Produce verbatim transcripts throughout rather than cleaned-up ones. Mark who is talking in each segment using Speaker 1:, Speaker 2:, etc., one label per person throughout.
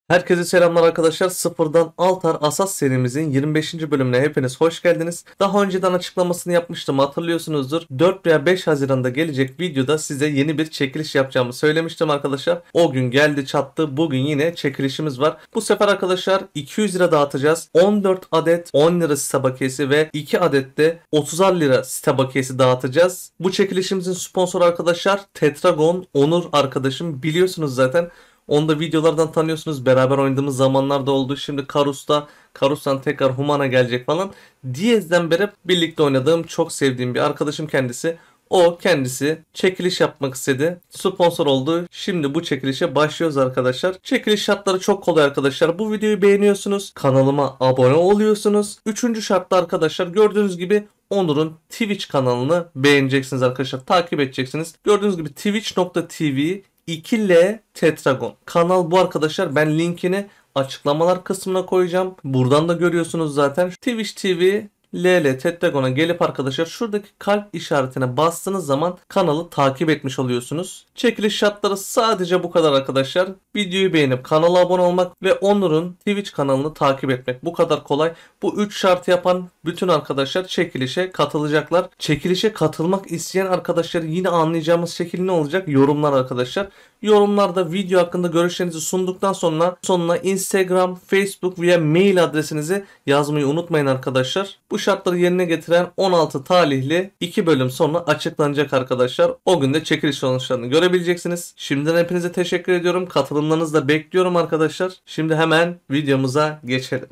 Speaker 1: Herkese selamlar arkadaşlar. Sıfırdan Altar Asas serimizin yirmi beşinci bölümüne hepiniz hoş geldiniz. Daha önceden açıklamasını yapmıştım, hatırlıyorsunuzdur. dört veya beş Haziran'da gelecek videoda size yeni bir çekiliş yapacağımı söylemiştim arkadaşlar. O gün geldi çattı. Bugün yine çekilişimiz var. Bu sefer arkadaşlar iki yüz lira dağıtacağız. on dört adet on lira site bakiyesi ve iki adet de otuzar lira site bakiyesi dağıtacağız. Bu çekilişimizin sponsoru arkadaşlar Tetragon Onur arkadaşım, biliyorsunuz zaten. Onu da videolardan tanıyorsunuz. Beraber oynadığımız zamanlarda oldu. Şimdi Karus'ta, Karus'tan tekrar Human'a gelecek falan. Diyez'den beri birlikte oynadığım, çok sevdiğim bir arkadaşım kendisi. O kendisi çekiliş yapmak istedi. Sponsor oldu. Şimdi bu çekilişe başlıyoruz arkadaşlar. Çekiliş şartları çok kolay arkadaşlar. Bu videoyu beğeniyorsunuz. Kanalıma abone oluyorsunuz. Üçüncü şartta arkadaşlar gördüğünüz gibi Onur'un Twitch kanalını beğeneceksiniz arkadaşlar. Takip edeceksiniz. Gördüğünüz gibi twitch nokta tv iki L Tetragon. Kanal bu arkadaşlar. Ben linkini açıklamalar kısmına koyacağım. Buradan da görüyorsunuz zaten. Twitch T V L L Tetragon'a gelip arkadaşlar şuradaki kalp işaretine bastığınız zaman kanalı takip etmiş oluyorsunuz. Çekiliş şartları sadece bu kadar arkadaşlar. Videoyu beğenip kanala abone olmak ve Onur'un Twitch kanalını takip etmek. Bu kadar kolay. Bu üç şartı yapan bütün arkadaşlar çekilişe katılacaklar. Çekilişe katılmak isteyen arkadaşlar yine anlayacağımız şekilde ne olacak? Yorumlar arkadaşlar. Yorumlarda video hakkında görüşlerinizi sunduktan sonra sonuna Instagram, Facebook veya mail adresinizi yazmayı unutmayın arkadaşlar. Bu şartları yerine getiren on altı talihli iki bölüm sonra açıklanacak arkadaşlar. O gün de çekiliş sonuçlarını görebileceksiniz. Şimdiden hepinize teşekkür ediyorum. Katılımlarınızı da bekliyorum arkadaşlar. Şimdi hemen videomuza geçelim.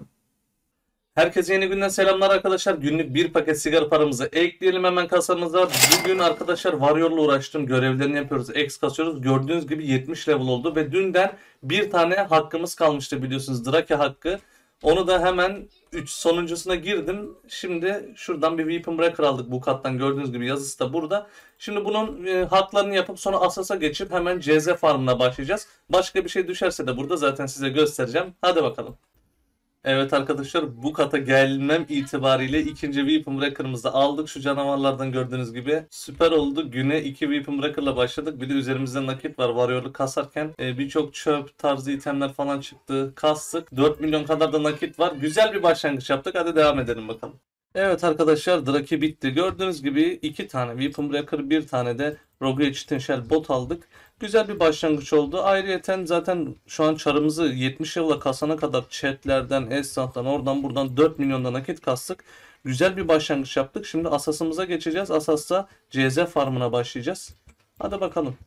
Speaker 1: Herkese yeni günden selamlar arkadaşlar. Günlük bir paket sigara paramızı ekleyelim hemen kasamıza. Bugün arkadaşlar Warrior'la uğraştım. Görevlerini yapıyoruz. X kasıyoruz. Gördüğünüz gibi yetmiş level oldu. Ve dünden bir tane hakkımız kalmıştı biliyorsunuz. Drake hakkı. Onu da hemen üç sonuncusuna girdim. Şimdi şuradan bir Weapon Breaker aldık bu kattan. Gördüğünüz gibi yazısı da burada. Şimdi bunun e, haklarını yapıp sonra Asas'a geçip hemen C Z farmına başlayacağız. Başka bir şey düşerse de burada zaten size göstereceğim. Hadi bakalım. Evet arkadaşlar, bu kata gelmem itibariyle ikinci Weapon Breaker'ımızı da aldık. Şu canavarlardan gördüğünüz gibi süper oldu. Güne iki Weapon Breaker'la başladık. Bir de üzerimizde nakit var. Warrior'lu kasarken e, birçok çöp tarzı itemler falan çıktı. Kastık. dört milyon kadar da nakit var. Güzel bir başlangıç yaptık. Hadi devam edelim bakalım. Evet arkadaşlar, Drake bitti. Gördüğünüz gibi iki tane Weapon Breaker, bir tane de Rogue Cheat Shell bot aldık. Güzel bir başlangıç oldu. Ayrıyeten zaten şu an çarımızı yetmiş level'a kasana kadar chatlerden, esnaftan, oradan buradan dört milyonda nakit kastık. Güzel bir başlangıç yaptık. Şimdi Asas'ımıza geçeceğiz. Asas'ta C Z farmına başlayacağız. Hadi bakalım.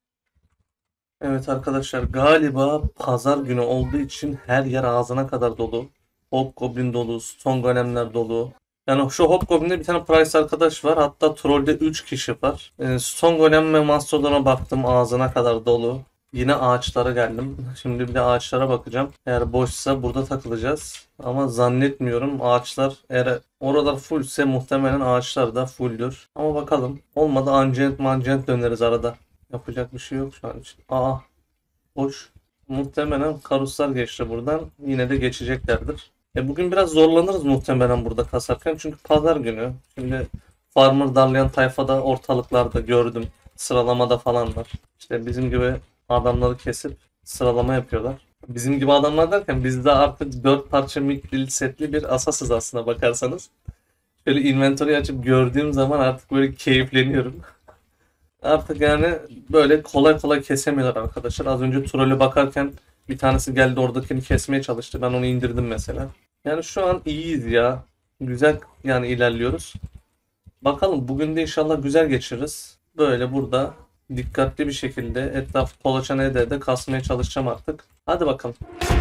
Speaker 1: Evet arkadaşlar, galiba pazar günü olduğu için her yer ağzına kadar dolu. Hobgoblin dolu, Stone Golem'ler dolu. Yani şu Hobgoblin'de bir tane Price arkadaş var. Hatta Troll'de üç kişi var. E, Stone Golem ve Mastodon'a baktım, ağzına kadar dolu. Yine ağaçlara geldim. Şimdi bir de ağaçlara bakacağım. Eğer boşsa burada takılacağız. Ama zannetmiyorum ağaçlar, eğer oralar fullse muhtemelen ağaçlar da fulldür. Ama bakalım. Olmadı Ancient Mancient döneriz arada. Yapacak bir şey yok şu an için. Aa, boş. Muhtemelen Karuslar geçti buradan. Yine de geçeceklerdir. E bugün biraz zorlanırız muhtemelen burada kasarken, çünkü pazar günü. Şimdi farmer darlayan tayfada ortalıklarda gördüm. Sıralamada falan var. İşte bizim gibi adamları kesip sıralama yapıyorlar. Bizim gibi adamlar derken biz de artık dört parça mikil setli bir asasız aslına bakarsanız. Şöyle inventory açıp gördüğüm zaman artık böyle keyifleniyorum. Artık yani böyle kolay kolay kesemiyorlar arkadaşlar. Az önce trolle bakarken bir tanesi geldi, oradakini kesmeye çalıştı. Ben onu indirdim mesela. Yani şu an iyiyiz ya. Güzel yani ilerliyoruz. Bakalım bugün de inşallah güzel geçiririz. Böyle burada dikkatli bir şekilde etrafı kolaçan ede ede kasmaya çalışacağım artık. Hadi bakalım.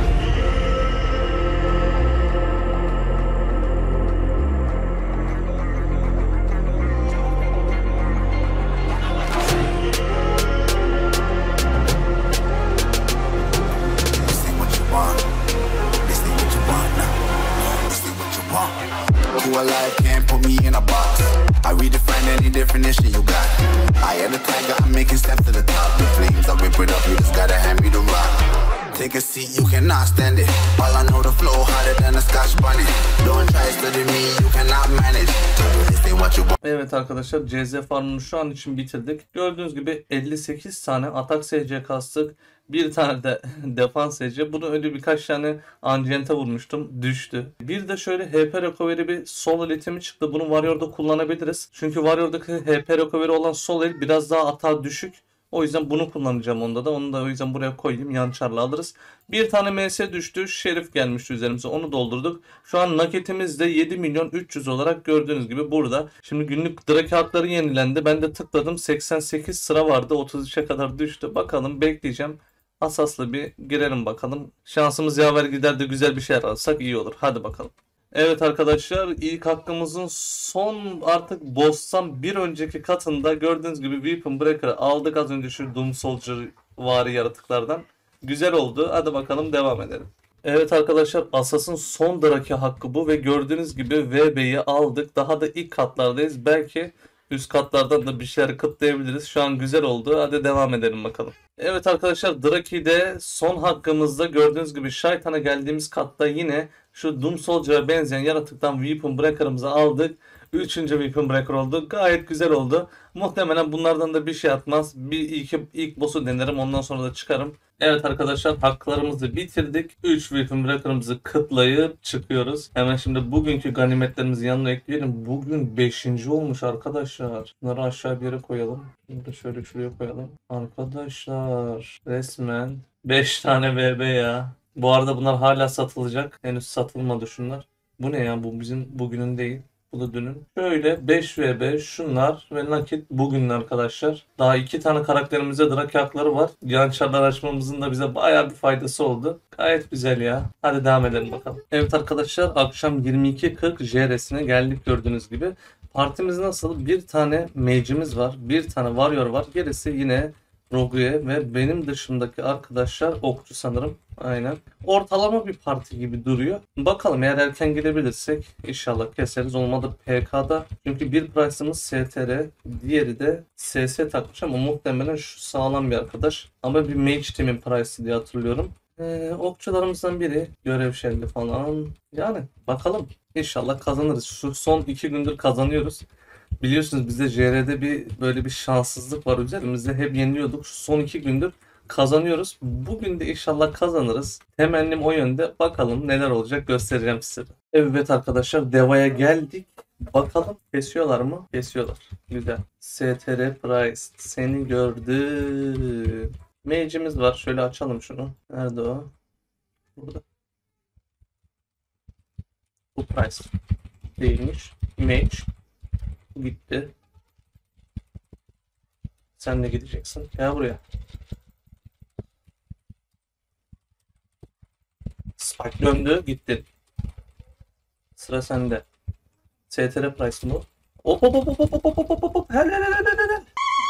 Speaker 2: Alive can't put me in a box. I redefine any definition you got. I am the tiger, I'm making steps to the top. The flames, I whip it up, you just gotta hand me the rock. Take a seat, you cannot stand it. All I know, the flow harder than a scotch bunny. Don't try study me, you cannot manage. This ain't what you want.
Speaker 1: Evet arkadaşlar, C Z farmını şu an için bitirdik. Gördüğünüz gibi elli sekiz tane atak S C kastık. Bir tane de defans ece. Bunu öyle birkaç tane Ancient'e vurmuştum. Düştü. Bir de şöyle H P recovery bir sol iletimi çıktı. Bunu Warrior'da kullanabiliriz. Çünkü Warrior'daki H P recovery olan sol el biraz daha atağı düşük. O yüzden bunu kullanacağım onda da. Onu da o yüzden buraya koyayım. Yan çarla alırız. Bir tane M S düştü. Şerif gelmişti üzerimize. Onu doldurduk. Şu an naketimiz de yedi milyon üç yüz olarak gördüğünüz gibi burada. Şimdi günlük drake hakları yenilendi. Ben de tıkladım. seksen sekiz sıra vardı. otuz üçe kadar düştü. Bakalım, bekleyeceğim. Asaslı bir girelim bakalım. Şansımız yaver gider de güzel bir şey alırsak iyi olur. Hadi bakalım. Evet arkadaşlar, ilk hakkımızın son artık boss'tan bir önceki katında gördüğünüz gibi Weapon Breaker'ı aldık az önce şu Doom Soldier vari yaratıklardan. Güzel oldu. Hadi bakalım devam edelim. Evet arkadaşlar, Asas'ın son draki hakkı bu ve gördüğünüz gibi V B'yi aldık. Daha da ilk katlardayız. Belki üst katlardan da bir şeyler kıtlayabiliriz. Şu an güzel oldu. Hadi devam edelim bakalım. Evet arkadaşlar, Draki'de son hakkımızda gördüğünüz gibi Shaitan'a geldiğimiz katta yine şu Doom Soldier'a benzeyen yaratıktan Weapon Breaker'ımızı aldık. Üçüncü Weapon Breaker oldu. Gayet güzel oldu. Muhtemelen bunlardan da bir şey atmaz. Bir ilk, ilk boss'u denerim, ondan sonra da çıkarım. Evet arkadaşlar, haklarımızı bitirdik. üç Weapon Breaker'ımızı kıtlayıp çıkıyoruz. Hemen şimdi bugünkü ganimetlerimizi yanına ekleyelim. Bugün beşinci olmuş arkadaşlar. Bunları aşağı bir yere koyalım. Bunu şöyle şuraya koyalım. Arkadaşlar resmen beş tane V B ya. Bu arada bunlar hala satılacak. Henüz satılmadı şunlar. Bu ne ya? Bu bizim bugünün değil. Bu da dünün. Şöyle beş V B şunlar ve nakit bugünün arkadaşlar. Daha iki tane karakterimize draki hakları var. Yan çarlar açmamızın da bize bayağı bir faydası oldu. Gayet güzel ya. Hadi devam edelim bakalım. Evet arkadaşlar, akşam yirmi iki kırk J R'sine geldik gördüğünüz gibi. Partimiz nasıl? Bir tane mage'imiz var. Bir tane warrior var. Gerisi yine Rogue'ye ve benim dışımdaki arkadaşlar okçu sanırım. Aynen. Ortalama bir parti gibi duruyor. Bakalım, eğer erken girebilirsek inşallah keseriz. Olmadı P K'da. Çünkü bir price'ımız S T R. Diğeri de S S takmış ama muhtemelen şu sağlam bir arkadaş. Ama bir mage team'in price'ı diye hatırlıyorum. Ee, okçularımızdan biri görev şerli falan. Yani bakalım. İnşallah kazanırız. Şu son iki gündür kazanıyoruz. Biliyorsunuz bizde J R'de bir böyle bir şanssızlık var üzerimizde. Hep yeniliyorduk. Şu son iki gündür kazanıyoruz. Bugün de inşallah kazanırız. Temennim o yönde. Bakalım neler olacak, göstereceğim size. Evet arkadaşlar, Deva'ya geldik. Bakalım kesiyorlar mı? Kesiyorlar. Güzel. S T R Price. Seni gördüm. Mage'imiz var. Şöyle açalım şunu. Nerede o? Burada. Bu Price değilmiş. Mage. Gitti. Sen de gideceksin. Gel buraya. Spike döndü. Gitti. Sıra sende. S T R Price mı? Hop hop hop hop hop hop hop hop hop. Hel hel hel hel hel.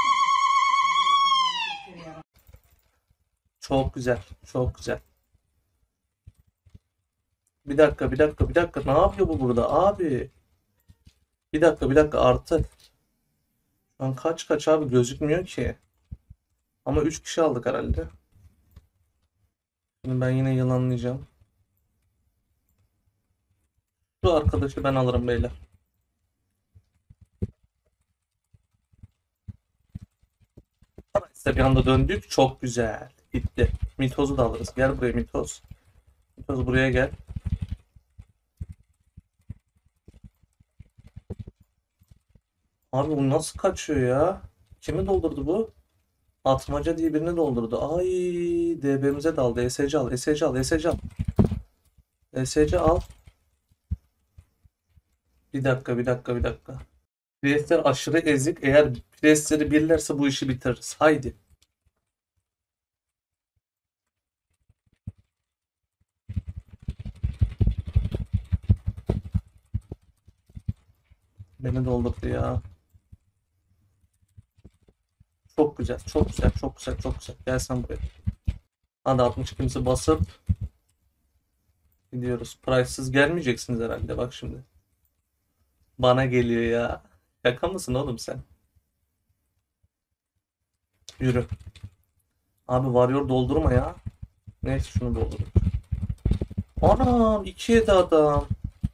Speaker 1: Çok güzel. Çok güzel. Bir dakika bir dakika bir dakika. Ne yapıyor bu burada abi? Bir dakika bir dakika artı. Şu an kaç kaç abi gözükmüyor ki. Ama üç kişi aldık herhalde. Şimdi ben yine yılanlayacağım. Bu arkadaşı ben alırım beyler. İşte bir anda döndük. Çok güzel. Gitti. Mitoz'u da alırız. Gel buraya Mitoz. Mitoz buraya gel. Abi bu nasıl kaçıyor ya? Kimi doldurdu bu? Atmaca diye birini doldurdu. Ay, D B'mize daldı. S C al, S C al, S C al. S C al. Bir dakika, bir dakika, bir dakika. Priestler aşırı ezik. Eğer Priestleri birlerse bu işi bitiririz. Haydi. Beni doldurdu ya. Çok güzel, çok güzel, çok güzel, çok güzel. Gel sen buraya. Hadi altmış ikimizi basıp gidiyoruz. Price'sız gelmeyeceksiniz herhalde. Bak şimdi. Bana geliyor ya. Şaka mısın oğlum sen? Yürü. Abi varıyor, doldurma ya. Neyse şunu doldur. Anam iki yedi adam.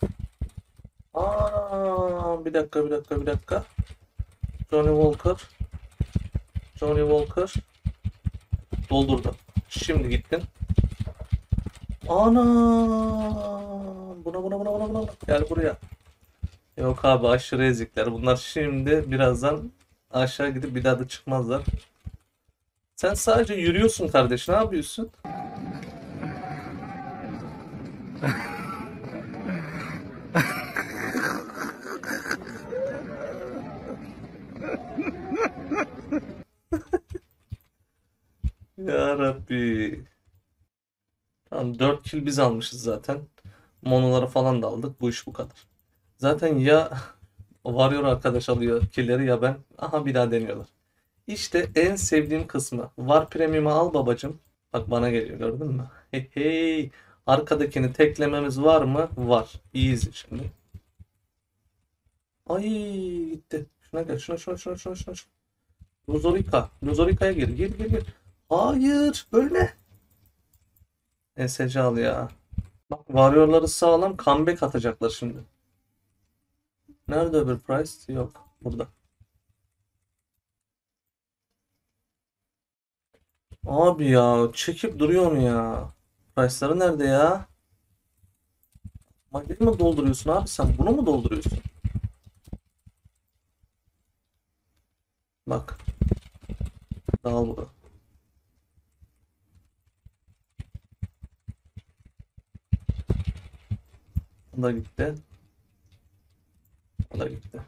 Speaker 1: Anam bir dakika bir dakika bir dakika. Johnny Walker. Johnny Walker. Doldurdu. Şimdi gittin. Ana. Buna buna buna buna buna. Gel buraya. Yok abi aşırı ezikler. Bunlar şimdi birazdan aşağı gidip bir daha da çıkmazlar. Sen sadece yürüyorsun kardeş. Ne yapıyorsun? Ya Rabbi. Tamam dört kill biz almışız zaten. Monoları falan da aldık. Bu iş bu kadar. Zaten ya Warrior arkadaş alıyor killleri ya ben. Aha bir daha deniyorlar. İşte en sevdiğim kısmı. War Premium'u al babacım. Bak bana geliyor gördün mü? Hey hey. Arkadakini teklememiz var mı? Var. Easy şimdi. Ay gitti. Şuna gel. Şuna şuna şuna şuna şuna. Luzorika. Luzorika'ya gir. Gir gir gir. Hayır. Ölme. S C al ya. Bak Warrior'ları sağlam comeback atacaklar şimdi. Nerede öbür price? Yok. Burada. Abi ya çekip duruyor onu ya. Price'ları nerede ya? Maddeyi mi dolduruyorsun abi sen? Bunu mu dolduruyorsun? Bak. Dal burada. O da gitti. O da gitti.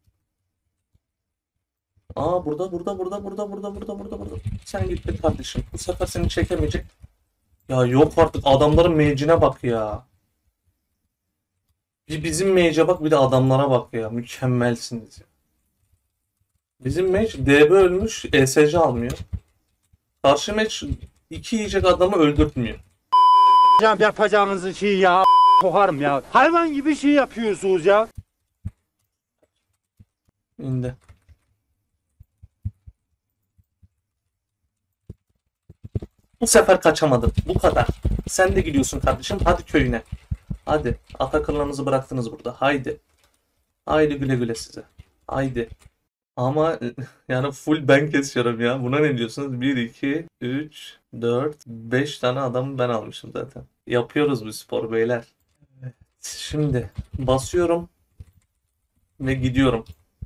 Speaker 1: Aa burada burada burada burada burada burada burada burada. Sen gittin kardeşim. Bu sefer seni çekemeyecek. Ya yok artık adamların mage'ine bak ya. Bir bizim mage'e bak bir de adamlara bak ya. Mükemmelsiniz ya. Bizim mage D B ölmüş E S C almıyor. Karşı mage iki yiyecek adamı öldürtmüyor.
Speaker 3: Hocam yapacağınız şeyi ya kokarım ya. Hayvan gibi şey yapıyorsunuz ya.
Speaker 1: İndi. Bu sefer kaçamadım. Bu kadar. Sen de gidiyorsun kardeşim. Hadi köyüne. Hadi. Atakırlarınızı bıraktınız burada. Haydi. Haydi güle güle size. Haydi. Ama yani full ben kesiyorum ya. Buna ne diyorsunuz? bir, iki, üç, dört, beş tane adamı ben almışım zaten. Yapıyoruz bu spor beyler. Evet. Şimdi basıyorum ve gidiyorum.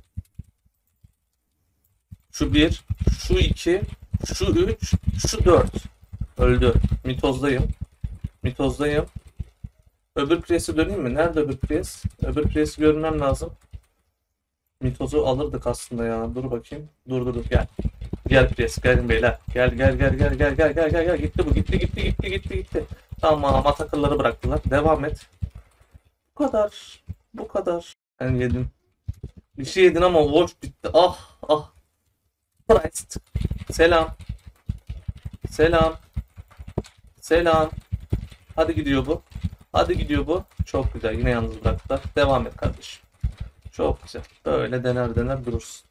Speaker 1: Şu bir, şu iki, şu üç, şu dört. Öldü. Mitozdayım. Mitozdayım. Öbür presi döneyim mi? Nerede öbür pres? Öbür presi görmem lazım. Mitozu alırdık aslında ya. Dur bakayım. Dur dur dur gel. Gel pres gelin beyler. Gel gel gel gel gel gel gel gel gel. Gitti bu gitti gitti gitti gitti gitti. Tamam atakırları bıraktılar. Devam et. Bu kadar. Bu kadar. Ben yedim. Bir şey yedin ama watch bitti. Ah ah. Christ. Selam. Selam. Selam. Hadi gidiyor bu. Hadi gidiyor bu. Çok güzel. Yine yalnız bıraktılar. Devam et kardeşim. Çok güzel. Böyle dener dener durursun.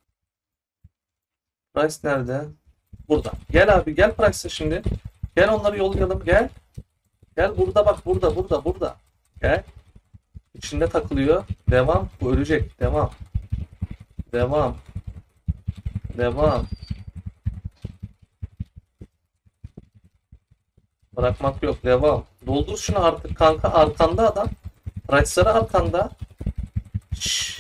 Speaker 1: Price nerede? Burada. Gel abi gel Price'a şimdi. Gel onları yollayalım gel. Gel burada bak burada burada burada. Gel. İçinde takılıyor. Devam. Bu ölecek. Devam. Devam. Devam. Bırakmak yok. Devam. Doldur şunu artık kanka. Arkanda adam. Price'ları arkanda. Şşş.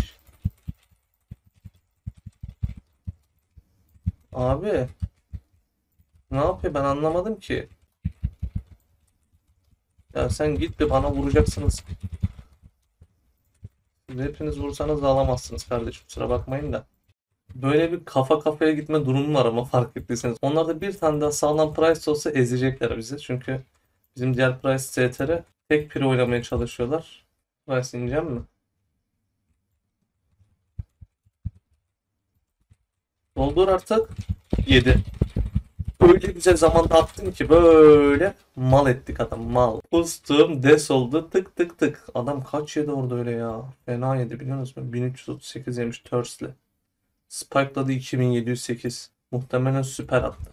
Speaker 1: Abi. Ne yapıyor ben anlamadım ki. Ya sen git de bana vuracaksınız. Siz hepiniz vursanız da alamazsınız kardeşim. Kusura bakmayın da. Böyle bir kafa kafaya gitme durumu var ama fark ettiyseniz. Onlarda bir tane daha sağlam price olsa ezecekler bizi. Çünkü bizim diğer price S T R tek piri oynamaya çalışıyorlar. Price ineceğim mi? Doldur artık. yedi. Öyle güzel zamanda attın ki böyle mal ettik adam mal. Pustum des oldu tık tık tık. Adam kaç yedi orada öyle ya. Fena yedi biliyor musun? bin üç yüz otuz sekiz yemiş Thurs'le. Spike'ladı iki bin yedi yüz sekiz. Muhtemelen süper attı.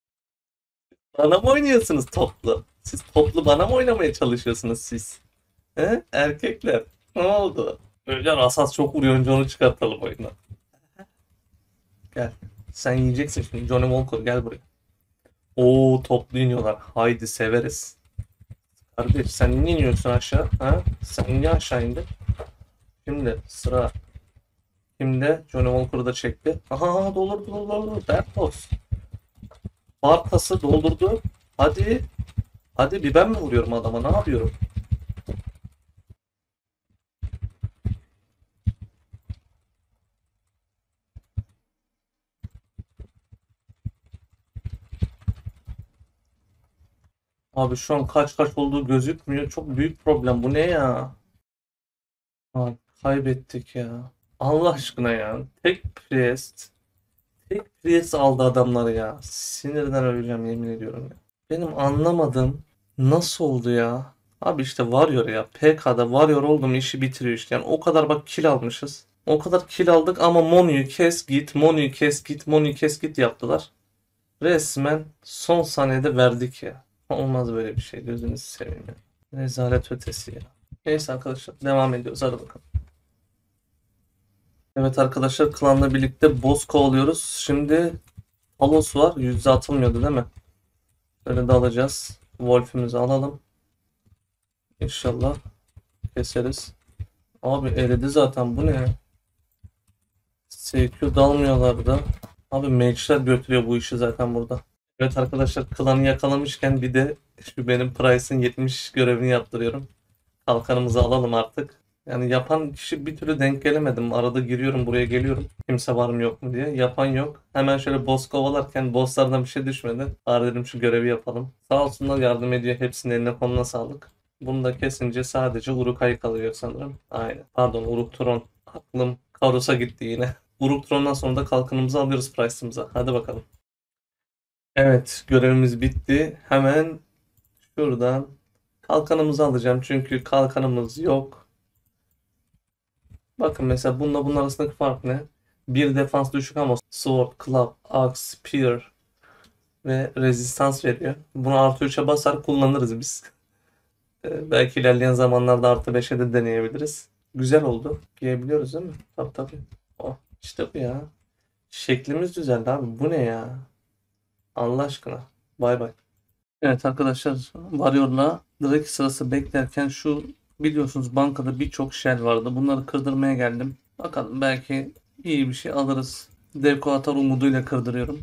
Speaker 1: Bana mı oynuyorsunuz toplu? Siz toplu bana mı oynamaya çalışıyorsunuz siz? He? Erkekler. Ne oldu? Öyle asas çok vuruyor, önce onu çıkartalım oyundan. Gel. Sen yiyeceksin şimdi. Johnny Walker gel buraya. Oo, toplu iniyorlar. Haydi severiz. Kardeş sen niye iniyorsun aşağı? Ha? Sen niye aşağı indin? Şimdi sıra kimde? Johnny Walker'ı da çekti. Aha, doldurdu doldurdu. Dertos. Bartas'ı doldurdu. Hadi. Hadi bir ben mi vuruyorum adama? Ne yapıyorum? Abi şu an kaç kaç olduğu gözükmüyor. Çok büyük problem. Bu ne ya? Abi kaybettik ya. Allah aşkına ya. Tek priest. Tek priest aldı adamları ya. Sinirden öleceğim yemin ediyorum ya. Benim anlamadığım nasıl oldu ya? Abi işte Warrior ya. P K'da Warrior oldu mu işi bitiriyor işte. Yani o kadar bak kill almışız. O kadar kill aldık ama Monu'yu kes git, Monu'yu kes git, Monu'yu kes git yaptılar. Resmen son saniyede verdik ya. Olmaz böyle bir şey. Gözünüzü seveyim ya. Rezalet ötesi ya. Neyse arkadaşlar devam ediyoruz. Hadi bakalım. Evet arkadaşlar klanla birlikte boss kovalıyoruz. Şimdi Talos var. Yüzde atılmıyordu değil mi? Böyle de alacağız. Wolf'ümüzü alalım. İnşallah keseriz. Abi eridi zaten, bu ne? S Q dalmıyorlar da. Abi mage'ler götürüyor bu işi zaten burada. Evet arkadaşlar klanı yakalamışken bir de şu benim Price'ın yetmiş görevini yaptırıyorum. Kalkanımızı alalım artık. Yani yapan kişi bir türlü denk gelemedim. Arada giriyorum buraya geliyorum. Kimse var mı yok mu diye. Yapan yok. Hemen şöyle boss kovalarken bosslardan bir şey düşmedi. Bari dedim şu görevi yapalım. Sağ olsunlar yardım ediyor. Hepsinin eline koluna sağlık. Bunu da kesince sadece Uruk-hai kalıyor sanırım. Aynen. Pardon, Uruk-tron. Aklım Karus'a gitti yine. Uruk-tron'dan sonra da kalkanımızı alıyoruz Price'ımıza. Hadi bakalım. Evet, görevimiz bitti. Hemen şuradan kalkanımızı alacağım. Çünkü kalkanımız yok. Bakın mesela bununla bunun arasındaki fark ne? Bir defans düşük ama sword, club, axe, spear ve rezistans veriyor. Bunu artı üçe basar kullanırız biz. Ee, belki ilerleyen zamanlarda artı beşe de deneyebiliriz. Güzel oldu. Giyebiliyoruz değil mi? Tabii tabii. Oh, işte bu ya. Şeklimiz düzeldi abi. Bu ne ya? Allah aşkına. Bay bay. Evet arkadaşlar, Warrior'la Drake sırası beklerken şu biliyorsunuz bankada birçok shell vardı. Bunları kırdırmaya geldim. Bakalım belki iyi bir şey alırız. Devko atar umuduyla kırdırıyorum.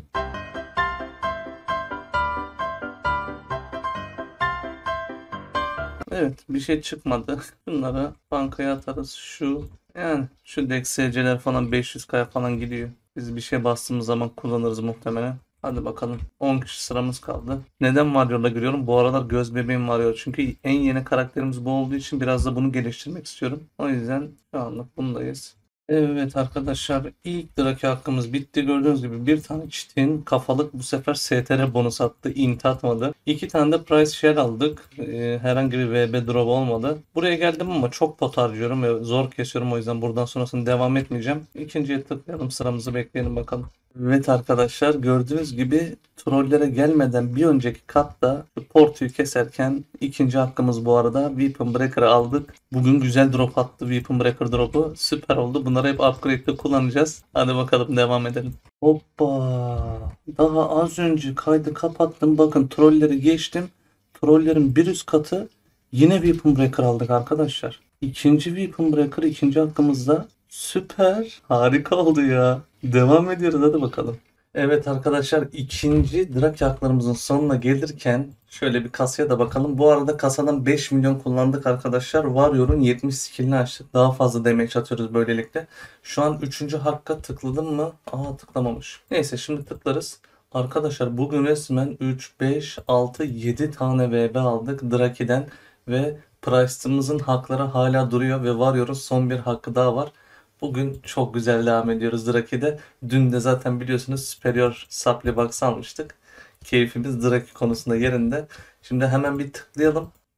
Speaker 1: Evet, bir şey çıkmadı. Bunları bankaya atarız. Şu yani şu Dex S C'ler falan beş yüz K'ya falan gidiyor. Biz bir şey bastığımız zaman kullanırız muhtemelen. Hadi bakalım. on kişi sıramız kaldı. Neden Warrior'la giriyorum? Bu aralar göz bebeğim Warrior. Çünkü en yeni karakterimiz bu olduğu için biraz da bunu geliştirmek istiyorum. O yüzden şu anlık bundayız. Evet arkadaşlar, ilk Drake hakkımız bitti. Gördüğünüz gibi bir tane çitin kafalık bu sefer S T R bonus attı. İnti atmadı. İki tane de price share aldık. Ee, herhangi bir V B drop olmadı. Buraya geldim ama çok pot harcıyorum ve zor kesiyorum. O yüzden buradan sonrasını devam etmeyeceğim. İkinciye tıklayalım, sıramızı bekleyelim bakalım. Evet arkadaşlar, gördüğünüz gibi trollere gelmeden bir önceki katta portuyu keserken ikinci hakkımız bu arada Weapon Breaker'ı aldık. Bugün güzel drop attı Weapon Breaker drop'u. Süper oldu. Bunları hep upgrade'de kullanacağız. Hadi bakalım devam edelim. Hoppa. Daha az önce kaydı kapattım. Bakın trolleri geçtim. Trollerin bir üst katı yine Weapon Breaker aldık arkadaşlar. İkinci Weapon Breaker ikinci hakkımızda. Süper. Harika oldu ya. Devam ediyoruz hadi bakalım. Evet arkadaşlar, ikinci Drake haklarımızın sonuna gelirken şöyle bir kasaya da bakalım. Bu arada kasadan beş milyon kullandık arkadaşlar. Warrior'un yetmiş skillini açtık. Daha fazla damage atıyoruz böylelikle. Şu an üçüncü hakka tıkladım mı? Aa, tıklamamış. Neyse şimdi tıklarız. Arkadaşlar bugün resmen üç, beş, altı, yedi tane V B aldık Drake'den ve Price'ımızın hakları hala duruyor ve Warrior'un son bir hakkı daha var. Bugün çok güzel devam ediyoruz Drake'de. Dün de zaten biliyorsunuz Superior Supply Box almıştık. Keyfimiz Drake konusunda yerinde. Şimdi hemen bir tıklayalım.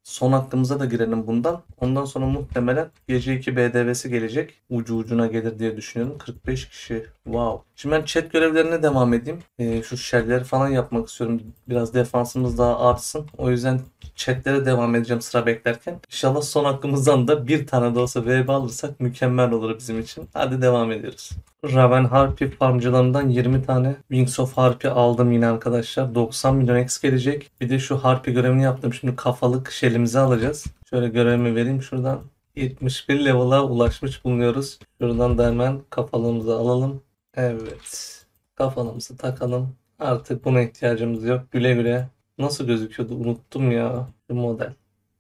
Speaker 1: Son hakkımıza da girelim bundan. Ondan sonra muhtemelen gece iki B D V'si gelecek. Ucu ucuna gelir diye düşünüyorum. kırk beş kişi. Wow. Şimdi ben chat görevlerine devam edeyim. Ee, şu shell'leri falan yapmak istiyorum. Biraz defansımız daha artsın. O yüzden chatlere devam edeceğim sıra beklerken. İnşallah son hakkımızdan da bir tane de olsa V B alırsak mükemmel olur bizim için. Hadi devam ediyoruz. Raven Harpy farmcılarından yirmi tane Wings of Harpy aldım yine arkadaşlar. doksan milyon X gelecek. Bir de şu Harpy görevini yaptım. Şimdi kafalık shell'imizi alacağız. Şöyle görevimi vereyim şuradan. yetmiş bir level'a ulaşmış bulunuyoruz. Şuradan da hemen kafalığımızı alalım. Evet. Kafalığımızı takalım. Artık buna ihtiyacımız yok. Güle güle. Nasıl gözüküyordu? Unuttum ya. Bir model.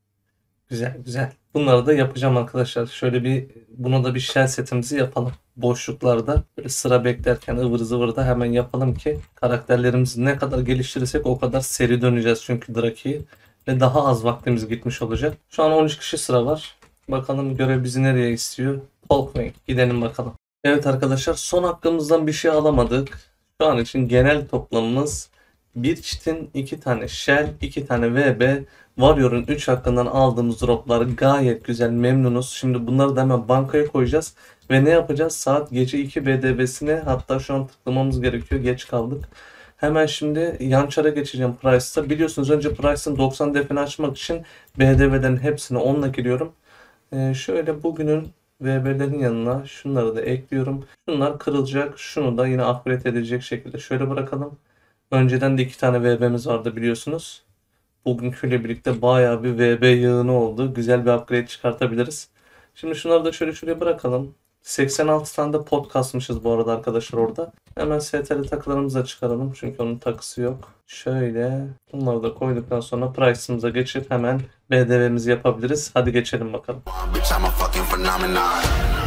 Speaker 1: Güzel güzel. Bunları da yapacağım arkadaşlar. Şöyle bir buna da bir shell setimizi yapalım. Boşluklarda böyle sıra beklerken ıvır zıvır da hemen yapalım ki karakterlerimizi ne kadar geliştirirsek o kadar seri döneceğiz çünkü Draki'yi. Ve daha az vaktimiz gitmiş olacak. Şu an on üç kişi sıra var. Bakalım görev bizi nereye istiyor. Talkway. Gidelim bakalım. Evet arkadaşlar son hakkımızdan bir şey alamadık. Şu an için genel toplamımız bir çitin iki tane shell, iki tane V B, Warrior'un üç hakkından aldığımız droplar gayet güzel, memnunuz. Şimdi bunları da hemen bankaya koyacağız. Ve ne yapacağız? Saat gece iki B D V'sine hatta şu an tıklamamız gerekiyor. Geç kaldık. Hemen şimdi yan çara geçeceğim Price'ta. Biliyorsunuz önce Price'ın doksan defini açmak için B D V'den hepsini onla giriyorum. Ee, şöyle bugünün V B'lerin yanına şunları da ekliyorum. Şunlar kırılacak. Şunu da yine upgrade edilecek şekilde şöyle bırakalım. Önceden de iki tane V B'miz vardı biliyorsunuz. Bugünküyle birlikte bayağı bir V B yığını oldu. Güzel bir upgrade çıkartabiliriz. Şimdi şunları da şöyle şuraya bırakalım. seksen altı tane de pot kasmışız bu arada arkadaşlar orada. Hemen S T R takılarımızı da çıkaralım. Çünkü onun takısı yok. Şöyle bunları da koyduktan sonra price'ımıza geçip hemen B D V'mizi yapabiliriz. Hadi geçelim bakalım.
Speaker 2: Bitch, I'm a fucking phenomenon.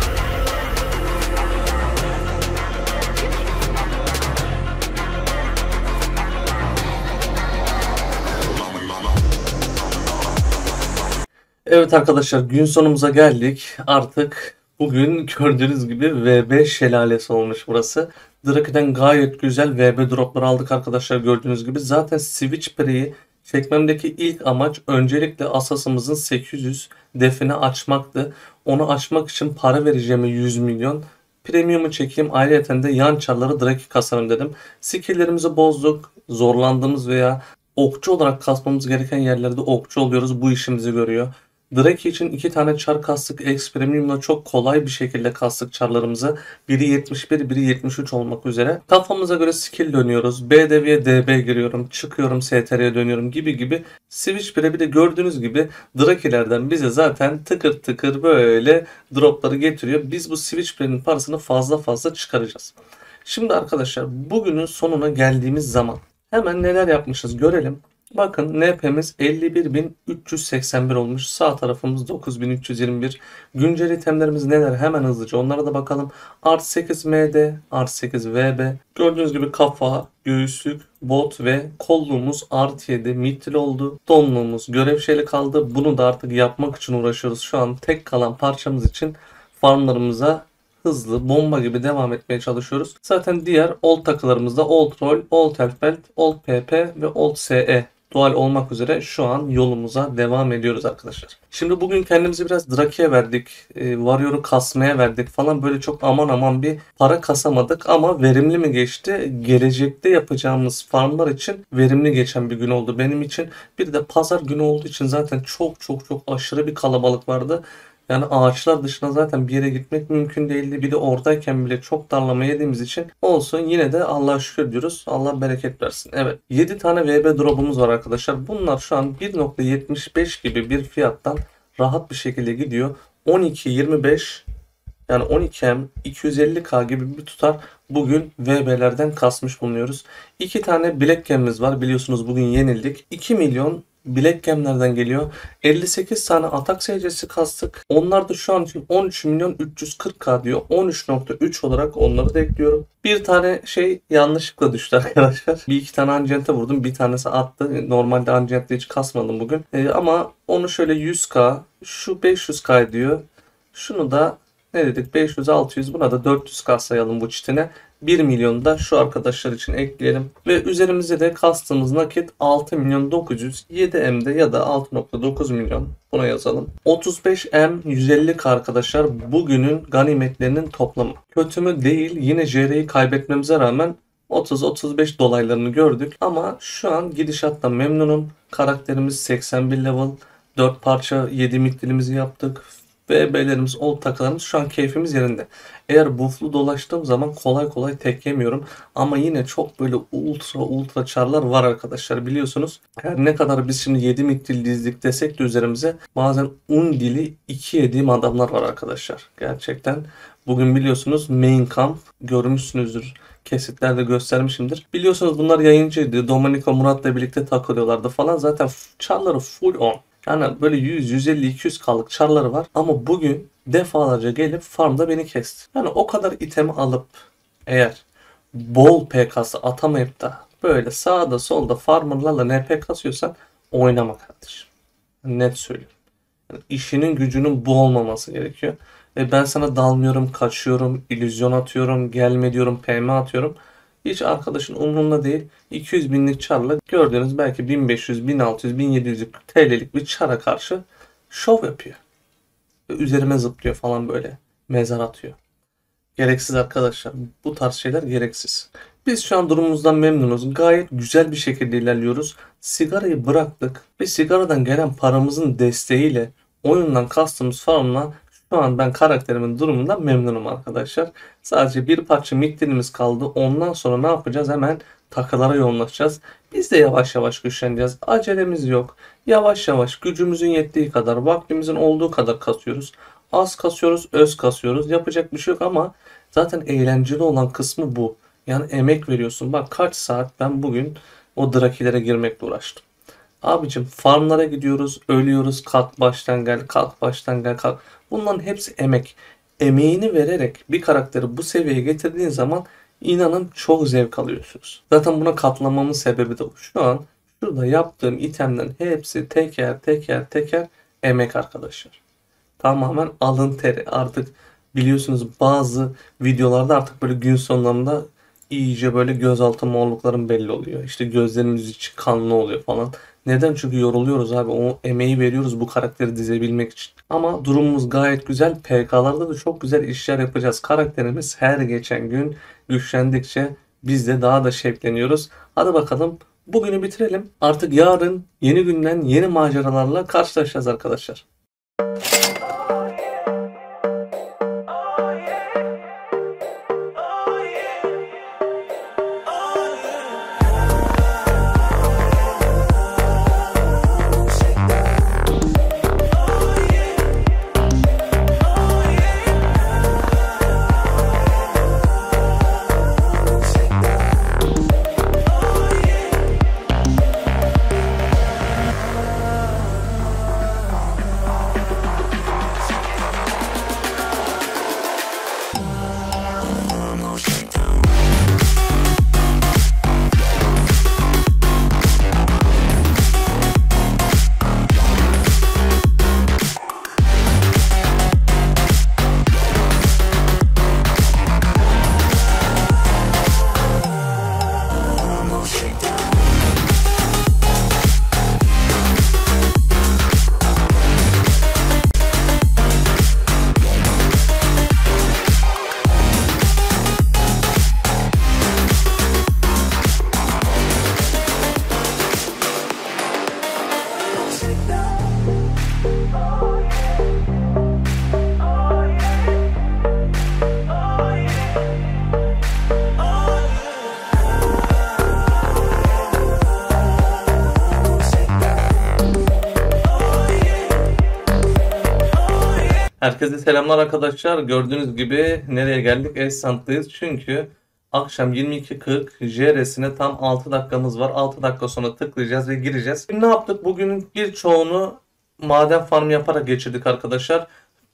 Speaker 1: Evet arkadaşlar gün sonumuza geldik. Artık bugün gördüğünüz gibi V B şelalesi olmuş burası. Draki'den gayet güzel V B dropları aldık arkadaşlar gördüğünüz gibi. Zaten Switch Pre'yi çekmemdeki ilk amaç öncelikle Asas'ımızın sekiz yüz defini açmaktı. Onu açmak için para vereceğime yüz milyon. Premium'u çekeyim ayrıca de yan çarları Draki kasarım dedim. Skill'lerimizi bozduk. Zorlandığımız veya okçu olarak kasmamız gereken yerlerde okçu oluyoruz. Bu işimizi görüyor. Draki için iki tane çar kastık. X Premium'la çok kolay bir şekilde kastık çarlarımızı. Biri yetmiş bir, biri yetmiş üç olmak üzere. Kafamıza göre skill dönüyoruz. B D V'ye D B giriyorum. Çıkıyorum S T R'ye dönüyorum gibi gibi. Switch bire bir de gördüğünüz gibi Draki'lerden bize zaten tıkır tıkır böyle dropları getiriyor. Biz bu Switch birenin parasını fazla fazla çıkaracağız. Şimdi arkadaşlar bugünün sonuna geldiğimiz zaman hemen neler yapmışız görelim. Bakın N P'miz elli bir bin üç yüz seksen bir olmuş. Sağ tarafımız dokuz bin üç yüz yirmi bir. Güncel itemlerimiz neler? Hemen hızlıca onlara da bakalım. Artı sekiz M D, artı sekiz V B. Gördüğünüz gibi kafa, göğüslük, bot ve kolluğumuz artı yedi mitril oldu. Donluğumuz görev şeyli kaldı. Bunu da artık yapmak için uğraşıyoruz. Şu an tek kalan parçamız için farmlarımıza hızlı bomba gibi devam etmeye çalışıyoruz. Zaten diğer old takılarımızda old roll, old health belt, old P P ve old S E dual olmak üzere şu an yolumuza devam ediyoruz arkadaşlar. Şimdi bugün kendimizi biraz Draki'ye verdik. E, Warrior'u kasmaya verdik falan böyle çok aman aman bir para kasamadık ama verimli mi geçti? Gelecekte yapacağımız farmlar için verimli geçen bir gün oldu benim için. Bir de pazar günü olduğu için zaten çok çok çok aşırı bir kalabalık vardı. Yani ağaçlar dışına zaten bir yere gitmek mümkün değildi. Bir de oradayken bile çok darlama yediğimiz için olsun yine de Allah'a şükür diyoruz. Allah bereket versin. Evet yedi tane V B drop'umuz var arkadaşlar. Bunlar şu an bir nokta yetmiş beş gibi bir fiyattan rahat bir şekilde gidiyor. on iki yirmi beş yani on iki M iki yüz elli K gibi bir tutar bugün V B'lerden kasmış bulunuyoruz. iki tane Black Gem'imiz var. Biliyorsunuz bugün yenildik. iki milyon Black Gem'lerden geliyor. elli sekiz tane atak seyircisi kastık. Onlar da şu an için on üç milyon üç yüz kırk K diyor. on üç nokta üç olarak onları da ekliyorum. Bir tane şey yanlışlıkla düştü arkadaşlar. Bir iki tane Ancent'e vurdum. Bir tanesi attı. Normalde Ancent'te hiç kasmadım bugün. Ee, ama onu şöyle yüz K, şu beş yüz K diyor. Şunu da ne dedik? beş yüz altı yüz, buna da dört yüz K sayalım bu çitine. bir milyonu da şu arkadaşlar için ekleyelim. Ve üzerimize de kastığımız nakit altı milyon dokuz yüz, yedi M'de ya da altı nokta dokuz milyon, buna yazalım. otuz beş M yüz elli K arkadaşlar bugünün ganimetlerinin toplamı. Kötü mü değil, yine J R'yi kaybetmemize rağmen otuz otuz beş dolaylarını gördük ama şu an gidişattan memnunum. Karakterimiz seksen bir level, dört parça yedi mitrilimizi yaptık. B B'lerimiz, old takılarımız, şu an keyfimiz yerinde. Eğer buff'lu dolaştığım zaman kolay kolay tek yemiyorum. Ama yine çok böyle ultra ultra çarlar var arkadaşlar, biliyorsunuz. Her ne kadar biz şimdi yedi mitril dizdik desek de üzerimize bazen on dili iki yediğim adamlar var arkadaşlar. Gerçekten bugün biliyorsunuz main camp görmüşsünüzdür. Kesitlerde göstermişimdir. Biliyorsunuz bunlar yayıncıydı. Dominika Murat'la birlikte takılıyorlardı falan. Zaten çarları full on. Yani böyle yüz, yüz elli, iki yüz K'lık çarları var. Ama bugün defalarca gelip farmda beni kesti. Yani o kadar itemi alıp eğer bol P K'sı atamayıp da böyle sağda solda farmerlarla N P kasıyorsan oynama kardeşim. Net söylüyorum. Yani işinin gücünün bu olmaması gerekiyor. Ve ben sana dalmıyorum, kaçıyorum, illüzyon atıyorum, gelme diyorum, P M atıyorum. Hiç arkadaşın umurunda değil. iki yüz binlik çarla gördüğünüz belki bin beş yüz, bin altı yüz, bin yedi yüz T L'lik bir çara karşı şov yapıyor. Ve üzerime zıplıyor falan böyle. Mezar atıyor. Gereksiz arkadaşlar. Bu tarz şeyler gereksiz. Biz şu an durumumuzdan memnunuz. Gayet güzel bir şekilde ilerliyoruz. Sigarayı bıraktık ve sigaradan gelen paramızın desteğiyle oyundan kastığımız farmla şu an ben karakterimin durumundan memnunum arkadaşlar. Sadece bir parça mitrilimiz kaldı. Ondan sonra ne yapacağız? Hemen takılara yoğunlaşacağız. Biz de yavaş yavaş güçleneceğiz. Acelemiz yok. Yavaş yavaş gücümüzün yettiği kadar, vaktimizin olduğu kadar kasıyoruz. Az kasıyoruz, öz kasıyoruz. Yapacak bir şey yok ama zaten eğlenceli olan kısmı bu. Yani emek veriyorsun. Bak kaç saat ben bugün o drakilere girmekle uğraştım. Abicim farmlara gidiyoruz, ölüyoruz, kalk baştan gel, kalk baştan gel, kalk. Bunların hepsi emek. Emeğini vererek bir karakteri bu seviyeye getirdiğin zaman inanın çok zevk alıyorsunuz. Zaten buna katlanmamın sebebi de bu. Şu an şurada yaptığım itemlerin hepsi teker teker teker emek arkadaşlar. Tamamen alın teri. Artık biliyorsunuz bazı videolarda artık böyle gün sonlarında iyice böyle gözaltı morluklarım belli oluyor. İşte gözlerimiz içi kanlı oluyor falan. Neden? Çünkü yoruluyoruz abi. O emeği veriyoruz bu karakteri dizebilmek için. Ama durumumuz gayet güzel. P K'larda da çok güzel işler yapacağız. Karakterimiz her geçen gün güçlendikçe biz de daha da şevkleniyoruz. Hadi bakalım bugünü bitirelim. Artık yarın yeni günden yeni maceralarla karşılaşacağız arkadaşlar. Herkese selamlar arkadaşlar. Gördüğünüz gibi nereye geldik? Esant'tayız. Çünkü akşam yirmi iki kırk J R'sine tam altı dakikamız var. altı dakika sonra tıklayacağız ve gireceğiz. Şimdi ne yaptık? Bugünün birçoğunu maden farmı yaparak geçirdik arkadaşlar.